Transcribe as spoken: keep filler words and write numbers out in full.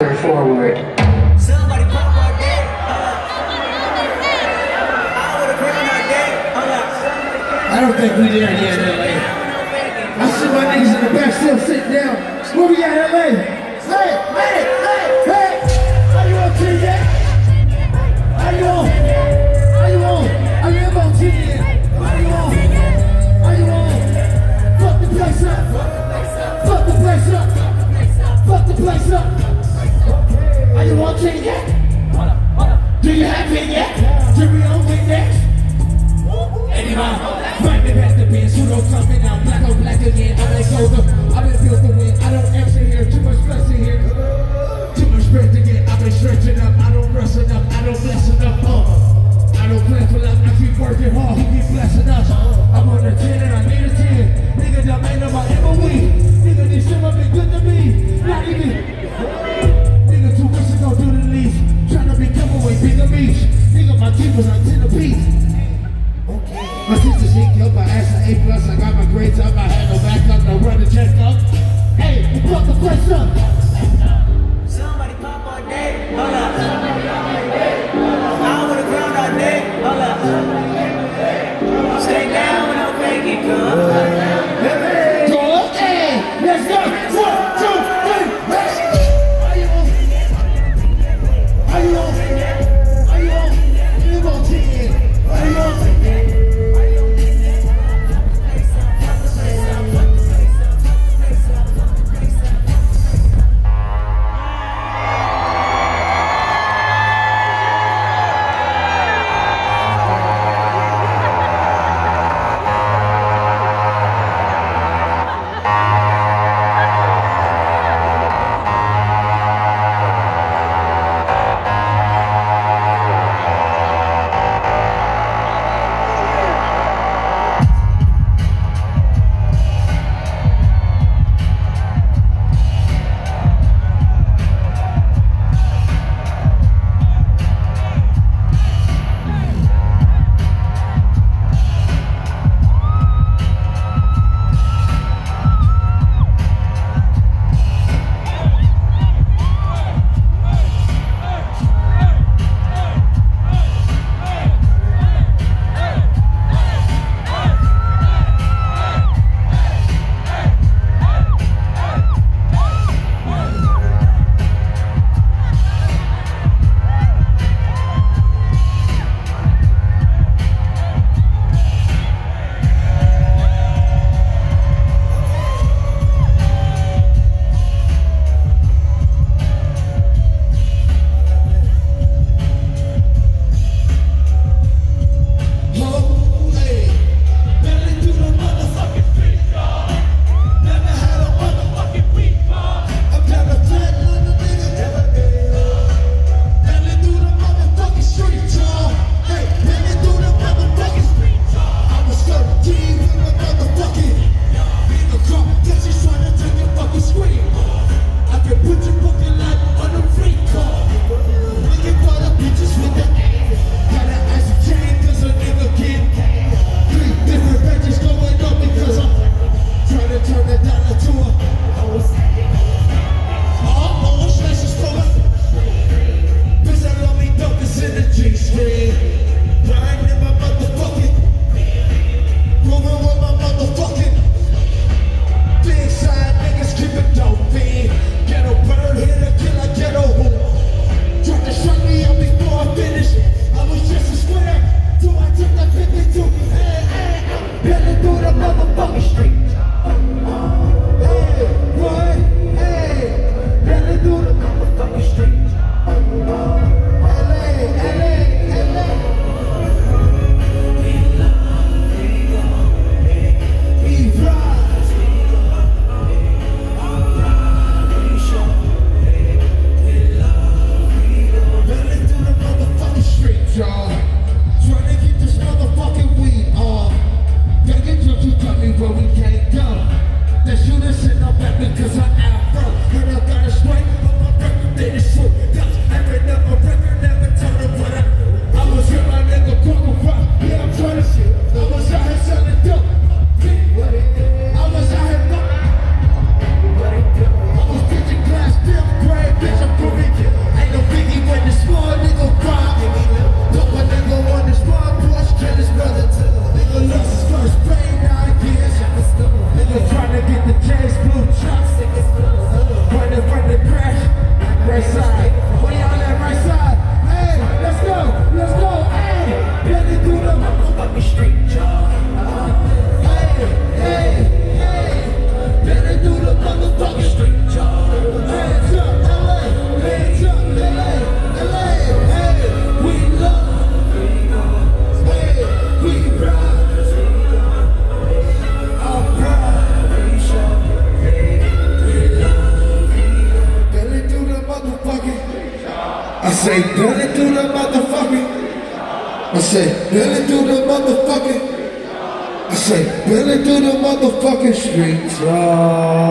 Forward. Somebody pop our day. I would have ground our day. I don't think we there yet, L A. I see my niggas in the back still sitting down. Where we at, L A? Hey, hey, hey, hey! Are you on T yet? Are you on? Are you on? Are you on T yet? Are you on? Are you on? Fuck the place up. Fuck the place up. Fuck the place up. Are you on T yet? Do you have it yet? Do we on win next? Anyway, find me past the pen, pseudo coming out, black on black again. I let go the, I've been built to win. I don't answer here, too much stress in here. Too much stress to get, I've been stretching up. I don't rush enough, I don't bless enough. Uh, I don't plan for luck, I keep working hard, he keep blessing us. I'm on a ten and I need a ten. Nigga, don't ain't about M O E. Nigga, this shit have been good to me. Not even. Nigga, two weeks ago, do the least. Tryna become away, bigger beach. Nigga, my team was on ten apiece. My sister sneak up, I asked her A plus, I got my grades up, I had no backup, no run to check up. Hey, we fuck the place up. Somebody pop our day. Hold up. I would have ground our day. Hold up. Stay down when I'm making come. Hey, go up, hey, let's go. One, two, three, hey. Are you on? Are you on? Are you on? You on ten? Are you on? say, billing through the motherfucking. I say, billing through the motherfucking. I say, billing through the motherfucking streets. Oh.